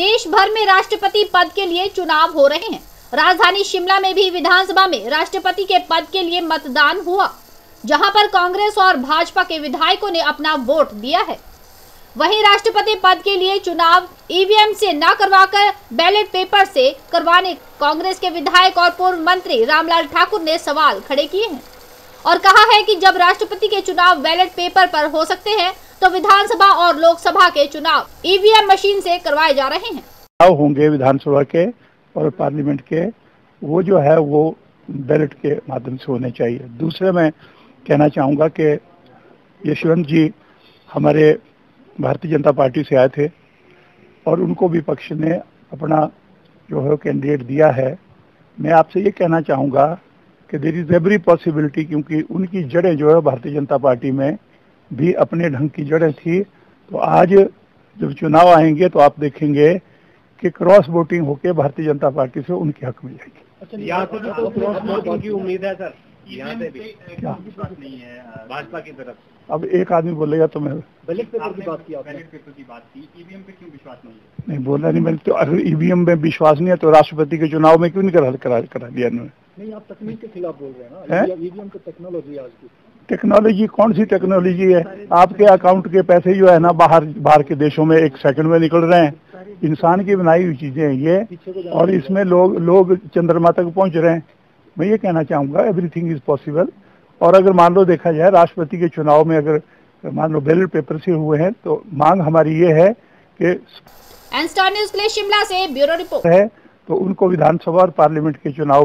देश भर में राष्ट्रपति पद के लिए चुनाव हो रहे हैं। राजधानी शिमला में भी विधानसभा में राष्ट्रपति के पद के लिए मतदान हुआ, जहां पर कांग्रेस और भाजपा के विधायकों ने अपना वोट दिया है। वहीं राष्ट्रपति पद के लिए चुनाव ईवीएम से न करवाकर बैलेट पेपर से करवाने कांग्रेस के विधायक और पूर्व मंत्री रामलाल ठाकुर ने सवाल खड़े किए हैं और कहा है कि जब राष्ट्रपति के चुनाव बैलेट पेपर पर हो सकते हैं तो विधानसभा और लोकसभा के चुनाव ईवीएम मशीन से करवाए जा रहे हैं। चुनाव होंगे विधानसभा के और पार्लियामेंट के, वो जो है वो बैलेट के माध्यम से होने चाहिए। दूसरे मैं कहना चाहूँगा कि यशवंत जी हमारे भारतीय जनता पार्टी से आए थे और उनको विपक्ष ने अपना जो है कैंडिडेट दिया है। मैं आपसे ये कहना चाहूँगा कि देयर इज एवरी पॉसिबिलिटी, क्योंकि उनकी जड़ें जो है भारतीय जनता पार्टी में भी अपने ढंग की जड़ें थी। तो आज जब चुनाव आएंगे तो आप देखेंगे कि क्रॉस वोटिंग होकर भारतीय जनता पार्टी से उनके हक में जाएगी। अच्छा, यहाँ से भी तो क्रॉस वोटिंग की उम्मीद है सर, यहाँ से भी क्या विश्वास नहीं है भाजपा की तरफ। अब एक आदमी बोलेगा तो मैं बैलेट पेपर की बात की, बैलेट पेपर की बात की, ईवीएम पे क्यों विश्वास नहीं है? नहीं बोला नहीं मैंने, तो अगर ईवीएम में विश्वास नहीं है तो राष्ट्रपति के चुनाव में क्यों नहीं करा दिया इन्होंने? नहीं, आप तकनीक के खिलाफ बोल रहे हैं ना। ईवीएम तो टेक्नोलॉजी आज की। टेक्नोलॉजी कौन सी टेक्नोलॉजी है? आपके अकाउंट के पैसे जो है ना बाहर के देशों में 1 सेकंड में निकल रहे हैं। इंसान की बनाई हुई चीजें हैं ये, और इसमें लोग चंद्रमा तक पहुंच रहे हैं। मैं ये कहना चाहूंगा एवरीथिंग इज पॉसिबल। और अगर मान लो देखा जाए राष्ट्रपति के चुनाव में अगर मान लो बैलेट पेपर से हुए हैं तो मांग हमारी ये है कि एन स्टार न्यूज़ के लिए शिमला से ब्यूरो रिपोर्ट है तो उनको विधानसभा और पार्लियामेंट के चुनाव